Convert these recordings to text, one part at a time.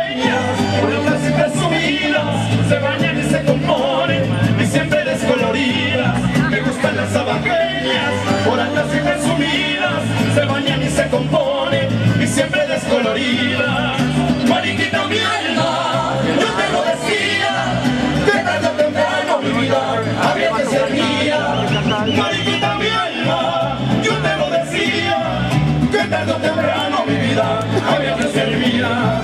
sabaqueñas, por las presumidas, se bañan y se componen, y siempre descoloridas. Me gustan las sabaqueñas, por altas y presumidas, se bañan y se componen, y siempre descoloridas. Mariquita mi alma, yo te lo decía, que tarde o temprano mi vida habría que ser mía. Mariquita mi alma, yo te lo decía, que tarde o temprano mi vida habría que ser mía.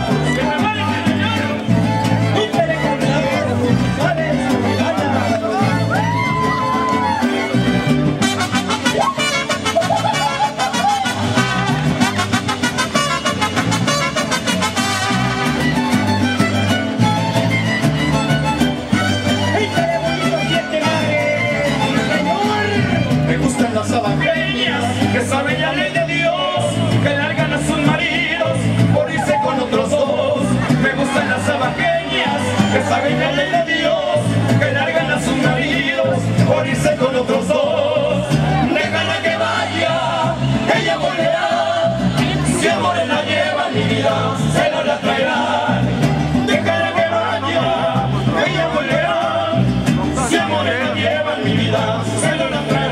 Las sabaqueñas que saben la ley de Dios, que largan a sus maridos por irse con otros dos. Me gustan las sabaqueñas que saben la ley de Dios, que largan a sus maridos por irse con otros dos. Déjala que vaya, ella volverá, si amor la lleva mi vida, se lo la traerá. Déjala que vaya, ella volverá, si amor la lleva mi vida, se lo la traerá.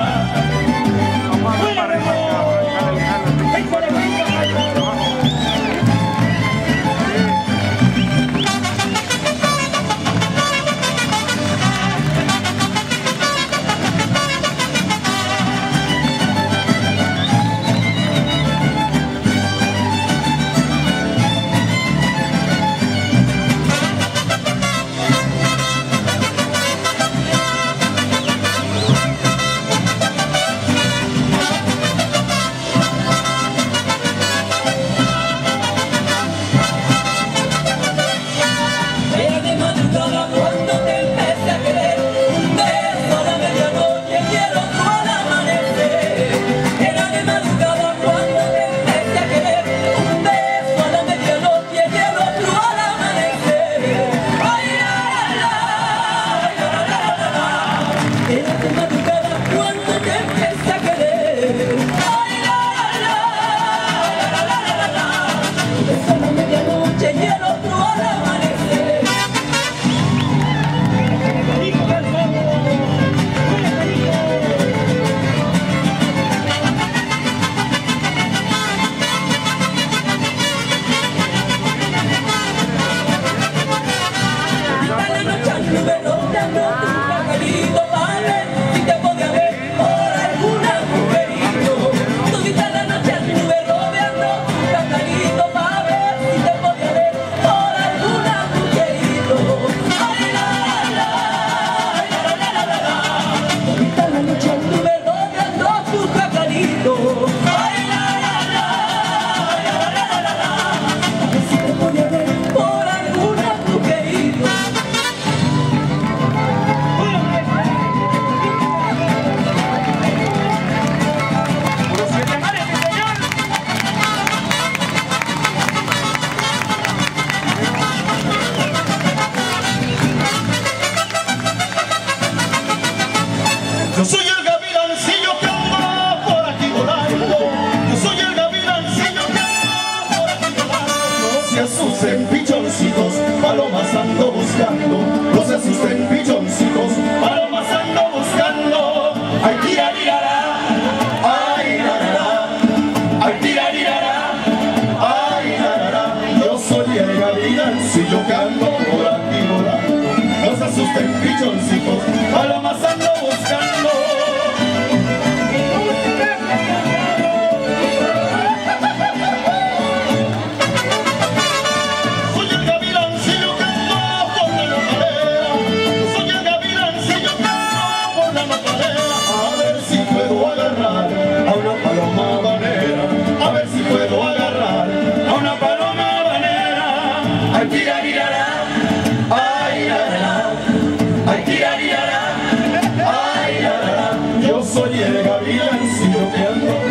Yo soy el gavilancillo que anda por aquí volando. Yo soy el gavilancillo que anda por aquí volando. No se asusten pichoncitos, palomas ando buscando. No se asusten pichoncitos, palomas ando buscando. Ay, tirarirara, ay, narara, ay, tirarirara, ay, narara. Yo soy el gavilancillo que ando por aquí volando. No se asusten pichoncitos, palomas ando buscando. Soy el gavilancillo que ando por la nopalera. Soy el gavilancillo que ando por la nopalera. A ver si puedo agarrar a una paloma habanera. A ver si puedo agarrar a una paloma habanera. Ay, tirarirara, ay, narara, ay, tirarirara, ay, narara. Yo soy el gavilancillo que ando